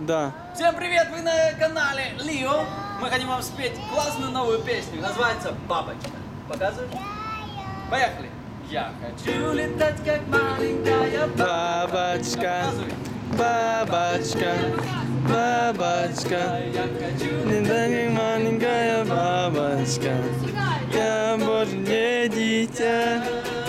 Да. Всем привет, вы на канале Лио. Мы хотим вам спеть классную новую песню. Называется «Бабочка». Показываешь? Поехали. Я хочу летать, как маленькая Бабочка, Показывай. бабочка, бабочка. Я хочу Не так маленькая бабочка. Я Божье дитя.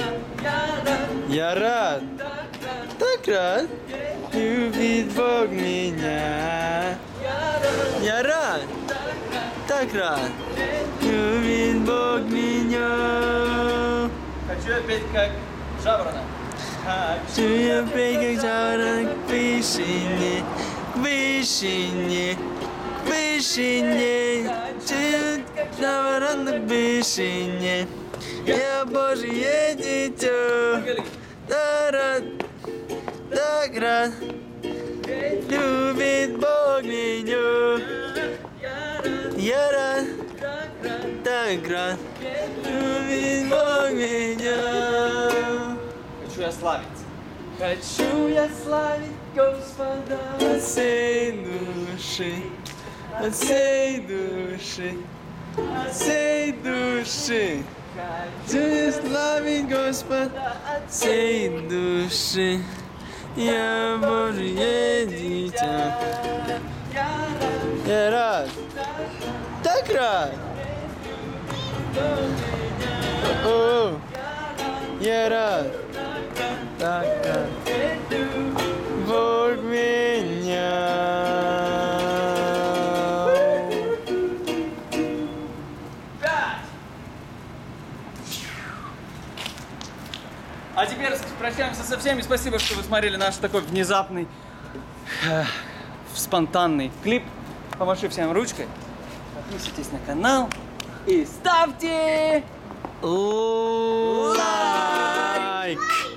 Я рад, так рад, любит Бог меня. Я рад, так рад, любит Бог меня. Хочу я петь как жаворонок. Хочу я петь как жаворонок к вышине, к вышине, к вышине. Хочу как жаворонок к вышине. Я Божье дитя. Так рад, так рад, любит Бог меня. Я рад, так рад, любит Бог меня. Хочу я славить. Хочу я славить Господа. От всей души, от всей души, от всей души. Хочу я славить Господа от всей души. Я Божье дитя. Я рад, так рад. О, я рад, так рад. Бог меня. А теперь прощаемся со всеми. Спасибо, что вы смотрели наш такой внезапный, спонтанный клип. Помаши всем ручкой. Подписывайтесь на канал и ставьте Лайк.